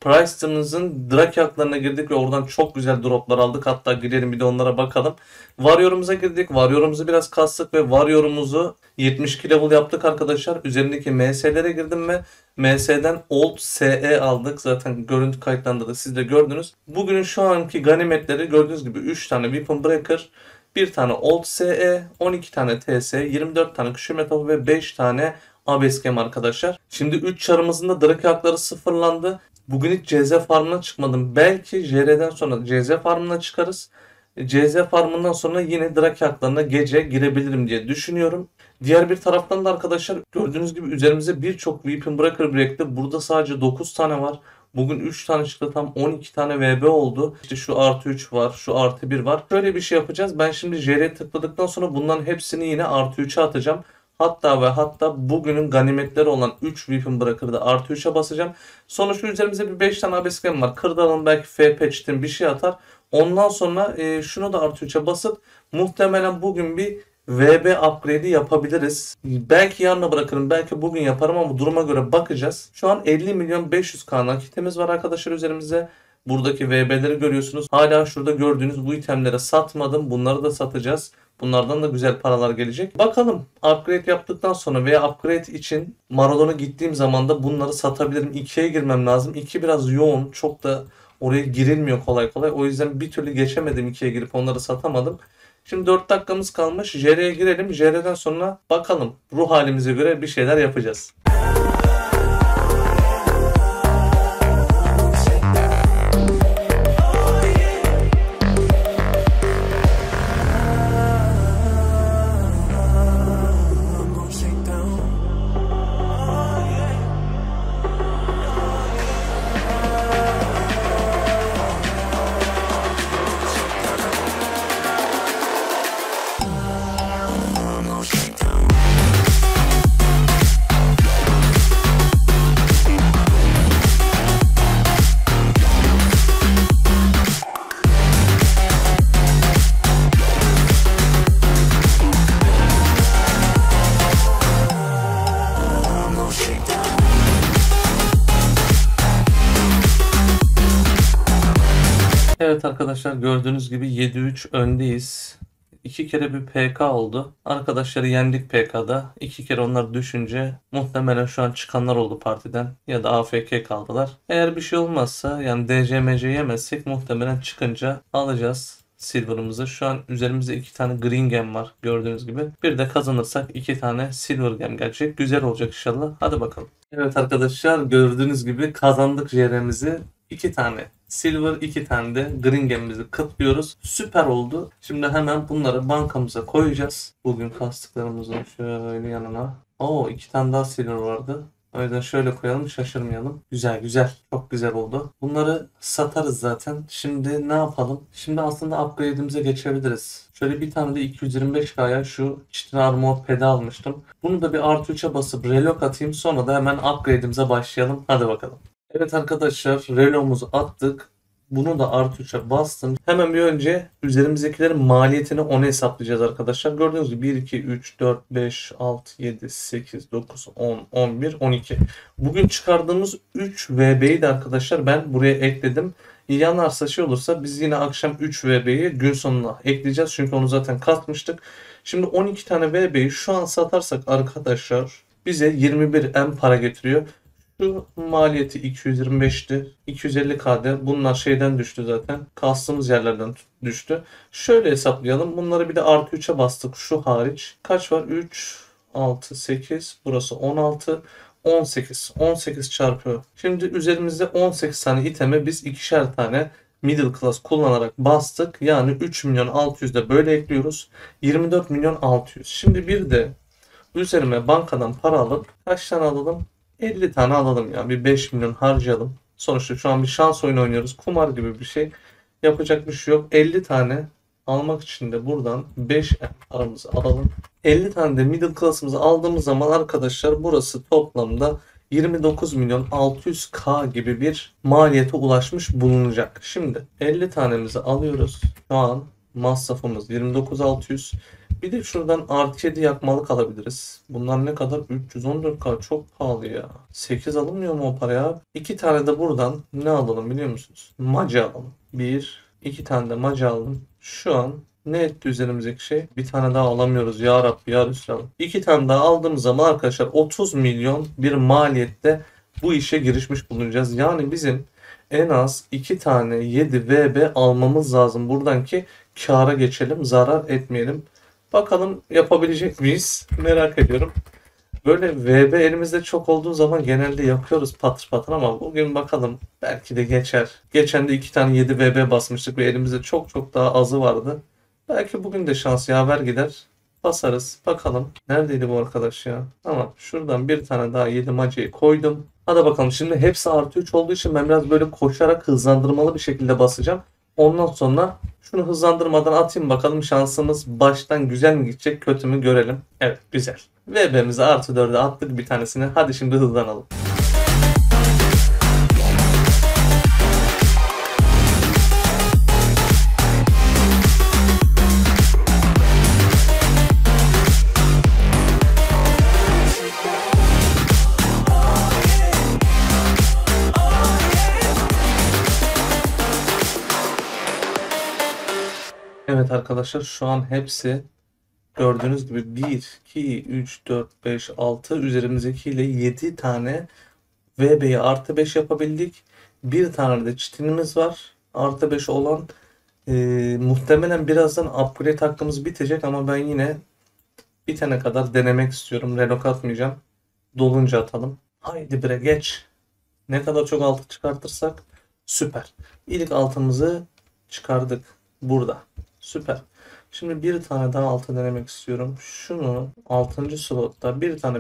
Speaker 1: Price'ımızın Draki haklarına girdik ve oradan çok güzel droplar aldık. Hatta gidelim bir de onlara bakalım. Warrior'umuza girdik. Warrior'umuzu biraz kastık ve Warrior'umuzu yetmiş iki level yaptık arkadaşlar. Üzerindeki M S'lere girdim ve M S'den Old S E aldık. Zaten görüntü kayıtlarında da siz de gördünüz. Bugünün şu anki ganimetleri gördüğünüz gibi üç tane Weapon Breaker, bir tane Old S E, on iki tane T S, yirmi dört tane küçülme topu ve beş tane Abeskem arkadaşlar. Şimdi üç çarımızın da Draki hakları sıfırlandı. Bugün hiç C Z farmına çıkmadım. Belki J R'den sonra C Z farmına çıkarız. C Z farmından sonra yine Draki haklarına gece girebilirim diye düşünüyorum. Diğer bir taraftan da arkadaşlar gördüğünüz gibi üzerimize birçok Weapon Breaker birikti. Burada sadece dokuz tane var. Bugün üç tane çıktı, tam on iki tane V B oldu. İşte şu artı üç var, şu artı bir var. Şöyle bir şey yapacağız. Ben şimdi J R'ye tıkladıktan sonra bunların hepsini yine artı üçe atacağım. Hatta ve hatta bugünün ganimetleri olan üç Weapon Breaker'da artı üçe basacağım. Sonra şu üzerimize bir beş tane Abeskem var. Kırdalım, belki F Patch'ten bir şey atar. Ondan sonra e, şunu da artı üçe basıp muhtemelen bugün bir V B upgrade'i yapabiliriz. Belki yarına bırakırım, belki bugün yaparım ama duruma göre bakacağız. Şu an elli milyon beş yüz K nakitimiz var arkadaşlar üzerimizde. Buradaki V B'leri görüyorsunuz. Hala şurada gördüğünüz bu itemleri satmadım. Bunları da satacağız. Bunlardan da güzel paralar gelecek. Bakalım upgrade yaptıktan sonra veya upgrade için Maradona gittiğim zaman da bunları satabilirim. ikiye girmem lazım. iki biraz yoğun. Çok da oraya girilmiyor kolay kolay. O yüzden bir türlü geçemedim, ikiye girip onları satamadım. Şimdi dört dakikamız kalmış. J R'ye girelim. J R'den sonra bakalım. Ruh halimize göre bir şeyler yapacağız. Evet arkadaşlar, gördüğünüz gibi yedi üç öndeyiz. İki kere bir P K oldu. Arkadaşları yendik P K'da. İki kere onlar düşünce muhtemelen şu an çıkanlar oldu partiden. Ya da A F K kaldılar. Eğer bir şey olmazsa, yani D C M C yemezsek muhtemelen çıkınca alacağız Silver'ımızı. Şu an üzerimizde iki tane Green Gem var gördüğünüz gibi. Bir de kazanırsak iki tane Silver Gem gelecek. Güzel olacak inşallah. Hadi bakalım. Evet arkadaşlar, gördüğünüz gibi kazandık J R'mizi. iki tane Silver, iki tane de Green Gem'imizi kıtlıyoruz. Süper oldu. Şimdi hemen bunları bankamıza koyacağız. Bugün kastıklarımızın şöyle yanına. Oo, iki tane daha Silver vardı. O yüzden şöyle koyalım, şaşırmayalım. Güzel güzel. Çok güzel oldu. Bunları satarız zaten. Şimdi ne yapalım? Şimdi aslında upgrade'imize geçebiliriz. Şöyle bir tane de iki yüz yirmi beş K'ya şu Chitin Armor Pad'i almıştım. Bunu da bir artı üçe basıp relok atayım. Sonra da hemen upgrade'imize başlayalım. Hadi bakalım. Evet arkadaşlar, reloğumuzu attık. Bunu da artı üçe bastım. Hemen bir önce üzerimizdekilerin maliyetini ona hesaplayacağız arkadaşlar. Gördüğünüz gibi bir, iki, üç, dört, beş, altı, yedi, sekiz, dokuz, on, on bir, on iki. Bugün çıkardığımız üç V B'yi de arkadaşlar ben buraya ekledim. Yanarsa şey olursa biz yine akşam üç V B'yi gün sonuna ekleyeceğiz. Çünkü onu zaten katmıştık. Şimdi on iki tane V B'yi şu an satarsak arkadaşlar bize yirmi bir M para getiriyor. Şu maliyeti iki yüz yirmi beşti. iki yüz elli K'de. Bunlar şeyden düştü zaten. Kastığımız yerlerden düştü. Şöyle hesaplayalım. Bunları bir de artı üçe bastık. Şu hariç. Kaç var? üç, altı, sekiz. Burası on altı. on sekiz. on sekiz çarpı. Şimdi üzerimizde on sekiz tane iteme biz ikişer tane middle class kullanarak bastık. Yani üç milyon altı yüz de böyle ekliyoruz. yirmi dört milyon altı yüz. Şimdi bir de üzerime bankadan para alıp kaç tane alalım? elli tane alalım ya. Bir beş milyon harcayalım. Sonuçta şu an bir şans oyunu oynuyoruz. Kumar gibi bir şey. Yapacak bir şey yok. elli tane almak için de buradan beş M paramızı alalım. elli tane de middle class'ımızı aldığımız zaman arkadaşlar burası toplamda yirmi dokuz milyon altı yüz K gibi bir maliyete ulaşmış bulunacak. Şimdi elli tanemizi alıyoruz. Şu an masrafımız yirmi dokuz bin altı yüz. Bir de şuradan artı yedi yakmalık alabiliriz. Bunlar ne kadar? üç yüz on dört K çok pahalı ya. sekiz alınmıyor mu o paraya? iki tane de buradan ne alalım biliyor musunuz? Maca alalım. bir, iki tane de maca aldım. Şu an ne etti üzerimizdeki şey? Bir tane daha alamıyoruz ya Rabbi ya Resulallah. İki tane daha aldığımız zaman arkadaşlar otuz milyon bir maliyette bu işe girişmiş bulunacağız. Yani bizim en az iki tane yedi V B almamız lazım buradan ki kâra geçelim, zarar etmeyelim. Bakalım yapabilecek miyiz? Merak ediyorum. Böyle V B elimizde çok olduğu zaman genelde yakıyoruz patır patır ama bugün bakalım belki de geçer. Geçen de iki tane yedi V B basmıştık ve elimizde çok çok daha azı vardı. Belki bugün de şans yaver gider. Basarız. Bakalım. Neredeydi bu arkadaş ya? Ama şuradan bir tane daha yedi macayı koydum. Hadi bakalım. Şimdi hepsi artı üç olduğu için ben biraz böyle koşarak hızlandırmalı bir şekilde basacağım. Ondan sonra şunu hızlandırmadan atayım bakalım şansımız baştan güzel mi gidecek kötü mü görelim. Evet güzel. V B'mizi artı dörde attık bir tanesini. Hadi şimdi hızlanalım. Evet arkadaşlar şu an hepsi gördüğünüz gibi bir, iki, üç, dört, beş, altı üzerimizdekiyle yedi tane V B'yi artı beş yapabildik. Bir tane de çitinimiz var. Artı beş olan e, muhtemelen birazdan upgrade hakkımız bitecek ama ben yine bitene kadar denemek istiyorum. Relok atmayacağım. Dolunca atalım. Haydi bre geç. Ne kadar çok altı çıkartırsak süper. İlk altımızı çıkardık burada. Süper. Şimdi bir tane daha altı denemek istiyorum. Şunu altıncı slotta bir tane.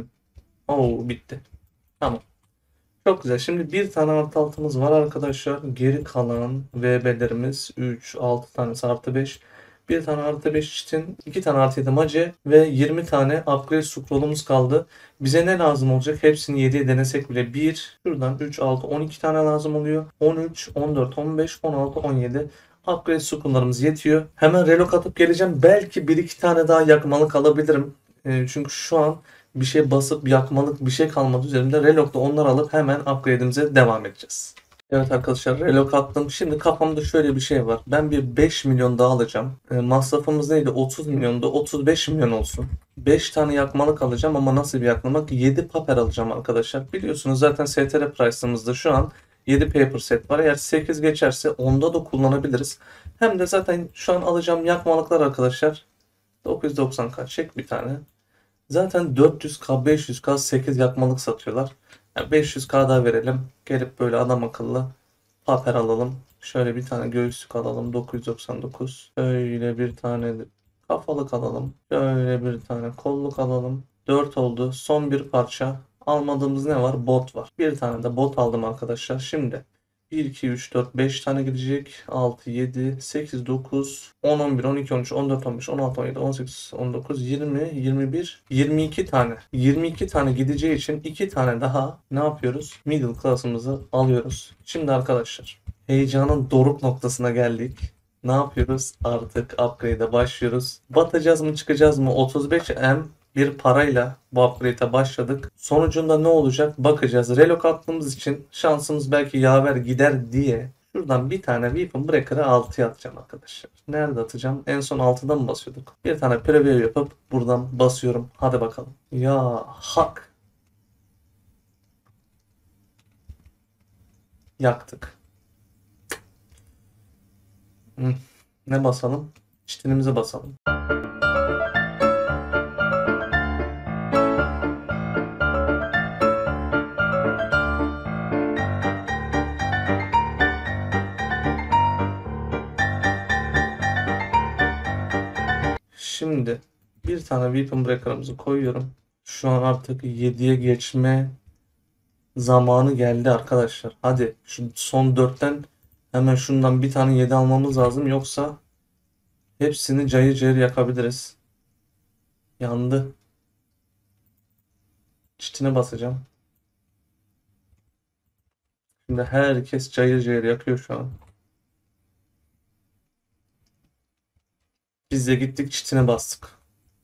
Speaker 1: Oo bitti. Tamam. Çok güzel. Şimdi bir tane artı altımız var arkadaşlar. Geri kalan V B'lerimiz üç, altı tanesi artı beş. Bir tane artı beş için iki tane artı yedi mace ve yirmi tane upgrade scroll'umuz kaldı. Bize ne lazım olacak? Hepsini yediye denesek bile bir, şuradan üç, altı, on iki tane lazım oluyor. on üç, on dört, on beş, on altı, on yedi. Upgrade scroll'larımız yetiyor. Hemen relok atıp geleceğim. Belki bir iki tane daha yakmalık alabilirim. E, çünkü şu an bir şey basıp yakmalık bir şey kalmadı üzerimde. Relok'ta onları alıp hemen upgrade'imize devam edeceğiz. Evet arkadaşlar relok attım. Şimdi kafamda şöyle bir şey var. Ben bir beş milyon daha alacağım. E, masrafımız neydi? otuz milyonda otuz beş milyon olsun. beş tane yakmalık alacağım ama nasıl bir yakmalık? yedi paper alacağım arkadaşlar. Biliyorsunuz zaten S T R price'ımızda şu an yedi paper set var. Eğer sekiz geçerse onda da kullanabiliriz. Hem de zaten şu an alacağım yakmalıklar arkadaşlar dokuz yüz doksan K çek bir tane. Zaten dört yüz K, beş yüz K sekiz yakmalık satıyorlar. Yani beş yüz K daha verelim. Gelip böyle adam akıllı paper alalım. Şöyle bir tane göğüslük alalım. dokuz yüz doksan dokuz. Şöyle bir tane kafalık alalım. Şöyle bir tane kolluk alalım. dört oldu. Son bir parça. Almadığımız ne var? Bot var. Bir tane de bot aldım arkadaşlar. Şimdi bir, iki, üç, dört, beş tane gidecek. altı, yedi, sekiz, dokuz, on, on bir, on iki, on üç, on dört, on beş, on altı, on yedi, on sekiz, on dokuz, yirmi, yirmi bir, yirmi iki tane. yirmi iki tane gideceği için iki tane daha ne yapıyoruz? Middle class'ımızı alıyoruz. Şimdi arkadaşlar heyecanın doruk noktasına geldik. Ne yapıyoruz? Artık upgrade'e başlıyoruz. Batacağız mı çıkacağız mı? otuz beş M bir parayla bu upgrade'e başladık. Sonucunda ne olacak bakacağız. Relok attığımız için şansımız belki yaver gider diye şuradan bir tane Weapon Breaker'ı altıya atacağım arkadaşlar. Nerede atacağım? En son altıda mı basıyorduk? Bir tane preview yapıp buradan basıyorum. Hadi bakalım. Ya hak. Yaktık. Hmm. Ne basalım? Çitinimize basalım. Şimdi bir tane Weapon Breaker'ımızı koyuyorum. Şu an artık yediye geçme zamanı geldi arkadaşlar. Hadi şu son dörtten hemen şundan bir tane yedi almamız lazım. Yoksa hepsini cayır cayır yakabiliriz. Yandı. Çitine basacağım. Şimdi herkes cayır cayır yakıyor şu an. Biz de gittik çitine bastık.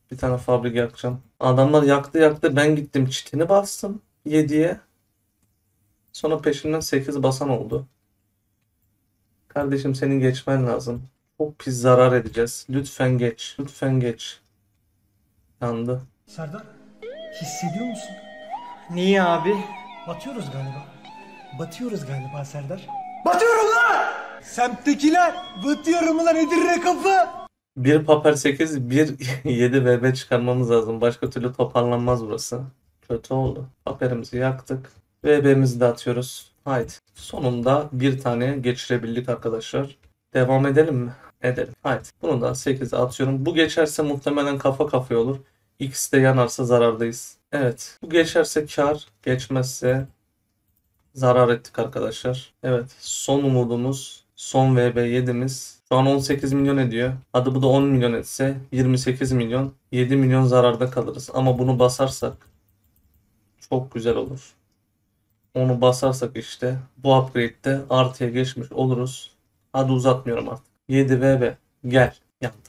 Speaker 1: Bir tane fabrik yakacağım. Adamlar yaktı yaktı. Ben gittim çitini bastım yediye. Sonra peşinden sekiz basan oldu. Kardeşim senin geçmen lazım. Çok pis zarar edeceğiz. Lütfen geç. Lütfen geç. Yandı.
Speaker 4: Serdar, hissediyor musun?
Speaker 5: Niye abi?
Speaker 4: Batıyoruz galiba. Batıyoruz galiba Serdar. Batıyorum lan! Semttekiler, batıyorum lan Edirne kapı!
Speaker 1: Bir Paper sekiz, bir yedi V B çıkarmamız lazım. Başka türlü toparlanmaz burası. Kötü oldu. Paper'imizi yaktık. V B'mizi de atıyoruz. Haydi. Sonunda bir tane geçirebildik arkadaşlar. Devam edelim mi? Edelim. Haydi. Bunu da sekize atıyorum. Bu geçerse muhtemelen kafa kafaya olur. X de yanarsa zarardayız. Evet. Bu geçerse kar. Geçmezse zarar ettik arkadaşlar. Evet. Son umudumuz. Son V B yediğimiz. Şu an on sekiz milyon ediyor. Hadi bu da on milyon etse yirmi sekiz milyon. yedi milyon zararda kalırız. Ama bunu basarsak çok güzel olur. Onu basarsak işte bu upgrade'de artıya geçmiş oluruz. Hadi uzatmıyorum artık. yedi V B gel. Yandı.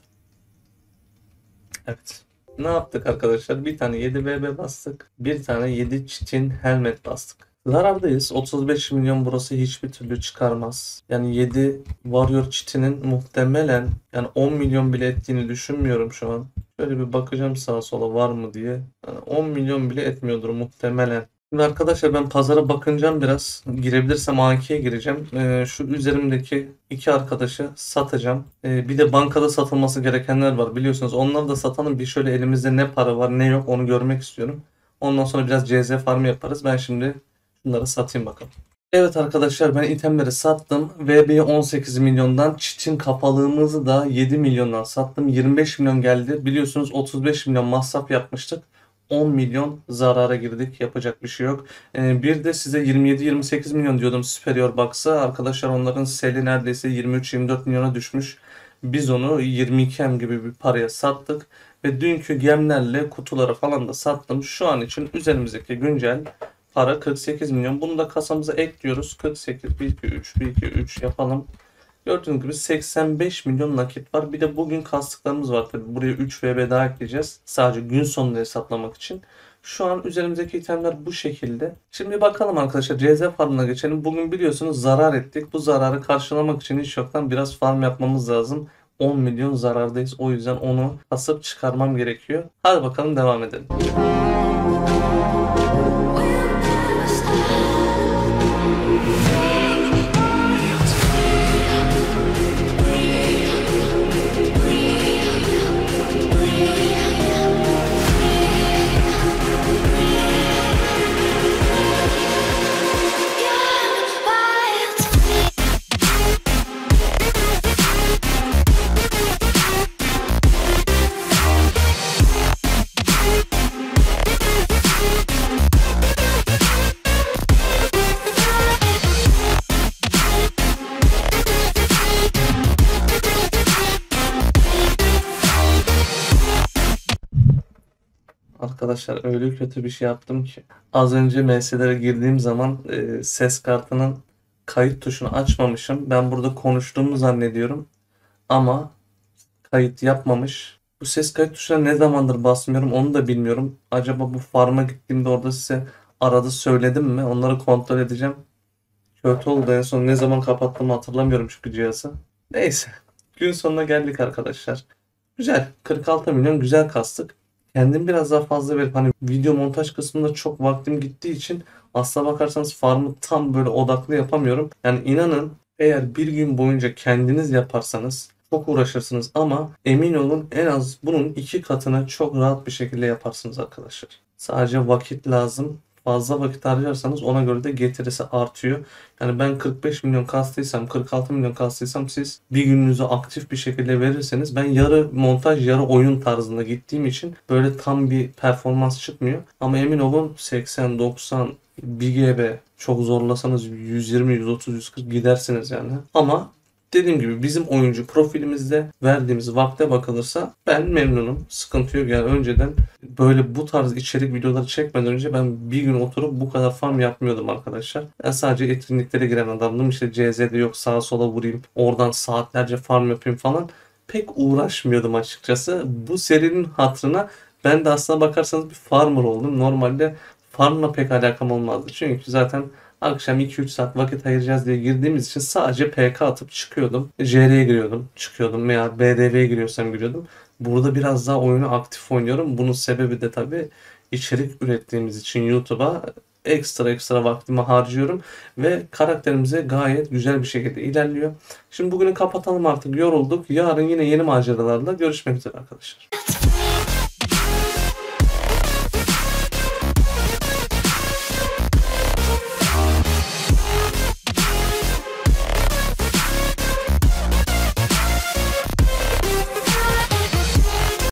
Speaker 1: Evet. Ne yaptık arkadaşlar? Bir tane yedi V B bastık. Bir tane yedi çitin helmet bastık. Zarardayız. otuz beş milyon burası hiçbir türlü çıkarmaz. Yani yedi Warrior çitinin muhtemelen yani on milyon bile ettiğini düşünmüyorum şu an. Şöyle bir bakacağım sağa sola var mı diye. Yani on milyon bile etmiyordur muhtemelen. Şimdi arkadaşlar ben pazara bakınacağım biraz. Girebilirsem A ikiye gireceğim. Ee, şu üzerimdeki iki arkadaşı satacağım. Ee, bir de bankada satılması gerekenler var biliyorsunuz. Onları da satalım. Bir şöyle elimizde ne para var ne yok onu görmek istiyorum. Ondan sonra biraz C Z farmı yaparız. Ben şimdi bunları satayım bakalım. Evet arkadaşlar ben itemleri sattım. V B'yi on sekiz milyondan, çitin kapalığımızı da yedi milyondan sattım. yirmi beş milyon geldi. Biliyorsunuz otuz beş milyon masraf yapmıştık. on milyon zarara girdik. Yapacak bir şey yok. Ee, bir de size yirmi yedi yirmi sekiz milyon diyordum Superior Box'a. Arkadaşlar onların seli neredeyse yirmi üç yirmi dört milyona düşmüş. Biz onu yirmi iki M gibi bir paraya sattık. Ve dünkü gemlerle kutuları falan da sattım. Şu an için üzerimizdeki güncel para kırk sekiz milyon. Bunu da kasamıza ekliyoruz. kırk sekiz, bir iki üç, bir iki üç yapalım. Gördüğünüz gibi seksen beş milyon nakit var. Bir de bugün kastıklarımız var. Tabii buraya üç V B daha ekleyeceğiz. Sadece gün sonunda hesaplamak için. Şu an üzerimizdeki itemler bu şekilde. Şimdi bakalım arkadaşlar C Z farmına geçelim. Bugün biliyorsunuz zarar ettik. Bu zararı karşılamak için hiç yoktan biraz farm yapmamız lazım. on milyon zarardayız. O yüzden onu kasıp çıkarmam gerekiyor. Hadi bakalım devam edelim. Arkadaşlar öyle kötü bir şey yaptım ki. Az önce M S'lere girdiğim zaman e, ses kartının kayıt tuşunu açmamışım. Ben burada konuştuğumu zannediyorum. Ama kayıt yapmamış. Bu ses kayıt tuşuna ne zamandır basmıyorum onu da bilmiyorum. Acaba bu farm'a gittiğimde orada size arada söyledim mi? Onları kontrol edeceğim. Kötü oldu, en son ne zaman kapattığımı hatırlamıyorum çünkü cihazı. Neyse. Gün sonuna geldik arkadaşlar. Güzel. kırk altı milyon güzel kastık. Kendim biraz daha fazla verip hani video montaj kısmında çok vaktim gittiği için aslına bakarsanız farmı tam böyle odaklı yapamıyorum. Yani inanın eğer bir gün boyunca kendiniz yaparsanız çok uğraşırsınız ama emin olun en az bunun iki katını çok rahat bir şekilde yaparsınız arkadaşlar. Sadece vakit lazım. Fazla vakit harcarsanız ona göre de getirisi artıyor. Yani ben kırk beş milyon kastıysam, kırk altı milyon kastıysam siz bir gününüzü aktif bir şekilde verirseniz ben yarı montaj yarı oyun tarzında gittiğim için böyle tam bir performans çıkmıyor. Ama emin olun seksen doksan bir G B çok zorlasanız yüz yirmi yüz otuz yüz kırk gidersiniz yani. Ama dediğim gibi bizim oyuncu profilimizde verdiğimiz vakte bakılırsa ben memnunum. Sıkıntı yok yani önceden böyle bu tarz içerik videoları çekmeden önce ben bir gün oturup bu kadar farm yapmıyordum arkadaşlar. Ben sadece etkinliklere giren adamdım. İşte C Z'de yok sağa sola vurayım oradan saatlerce farm yapayım falan. pek uğraşmıyordum açıkçası. Bu serinin hatırına ben de aslına bakarsanız bir farmer oldum. Normalde farmla pek alakam olmazdı. Çünkü zaten akşam iki üç saat vakit ayıracağız diye girdiğimiz için sadece P K atıp çıkıyordum. J R'ye giriyordum, çıkıyordum veya B D V'ye giriyorsam giriyordum. Burada biraz daha oyunu aktif oynuyorum. Bunun sebebi de tabii içerik ürettiğimiz için YouTube'a ekstra ekstra vaktimi harcıyorum ve karakterimize gayet güzel bir şekilde ilerliyor. Şimdi bugünü kapatalım artık, yorulduk. Yarın yine yeni maceralarla görüşmek üzere arkadaşlar.